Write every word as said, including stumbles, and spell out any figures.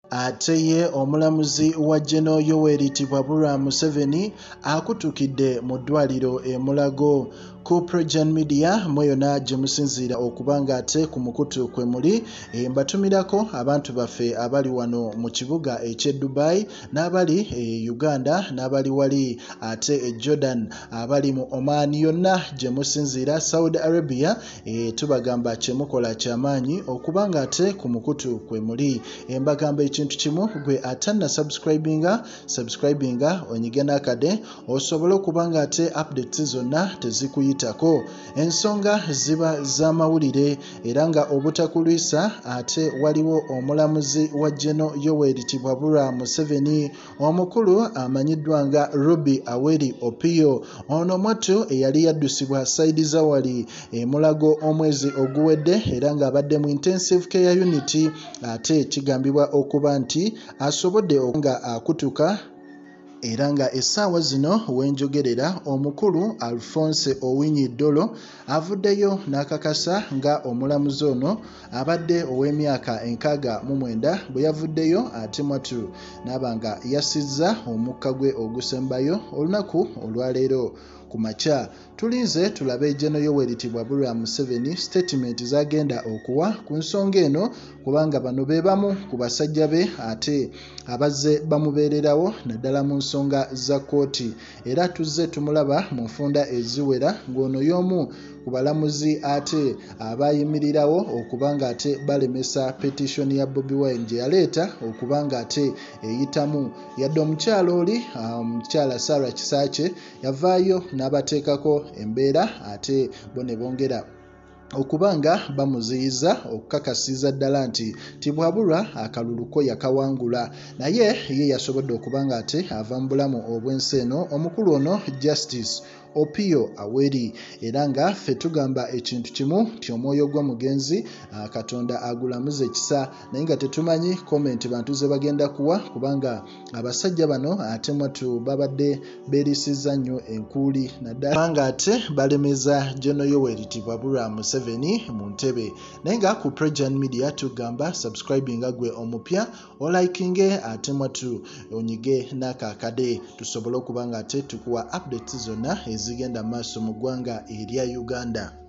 Ate ye omulamuzi wa General Yoweri Museveni akutukidde mu ddwaliro e Mulago. Ku PROJOURN Media mweyona gye musinziira okubanga ate ku mukutu kwe muli e mbatumirako abantu baffe abali wano mu kibuga eky'e Dubai n'abali e Uganda n'abali wali ate e Jordan abali mu Oman yonna gye musinziira Saudi Arabia e tubagamba kyemukola kyamaanyi okubanga ate ku mukutu kwe muli embagamba ekintu kimu gwe atanna subscribinga subscribinga onyige n'akade osobole okubanga ate updates zonna tezikuyitako. Ensonga ziba z'amawulire era nga obutakulwisa ate waliwo omulamuzi wa General Yoweri Museveni omukulu amanyiddwa nga Rubby Aweri Opio ono mwattu eyali yaddusibwa saidi za wali e Mulago omwezi oguwedde era nga abadde mu intensive care unit ate kigambibwa okuba nti asobodde nga akutuka era nga essaawa zino wenjogerera omukulu Alphonse Owiny Dollo avuddeyo n'akakasa nga omulamuzi ono abadde ow'emyaka enkaaga mu mwenda bwe yavuddeyo ate mwattu n'abanga yassizza omukka gwe ogusembayo olunaku olwaleero. Ku makya tulinze tulabe General Yoweri Museveni statement zagenda okuwa ku nsonga eno kubanga bano be bamu ku basajja be ate abazze bamubeererawo naddala mu nsonga za kkooti era tuzze tumulaba mu nfunda eziwera ng'ono y'omu ku balamuzi ate abayimirirawo okubanga ate balemesa petition ya Bobi Wine gye yaleeta okubanga ate eyitamu yadde omukyalo oli omukyala Sarah Kisaakye yavaayo n'abateekako embeera ate bo ne bongera okubanga bamuziyiza okukakasiza ddala nti tibwabulwa akalulu ko yakawangula naye ye yasobodde okubanga ate ava mu bulamu obw'ensi eno omukulu ono Justice Opio Aweri era nga ffe tugamba ekintu kimu nti omwoyo gw'omugenzi Katonda agulamuza ekisa naye nga tetumanyi comment bantu ze bagenda kuwa kubanga abasajja bano ate mwattu babadde beerisiza nnyo enkuuli naddala nga ate balemeza General Yoweri Museveni mu ntebe naye nga ku PROJOURN Media tugamba subscribinga gwe omupya olikinge ate mwattu onyige n'akakade tusobole okubanga ate tukuwa updates zonna ezigenda maaso mu ggwanga erya Uganda.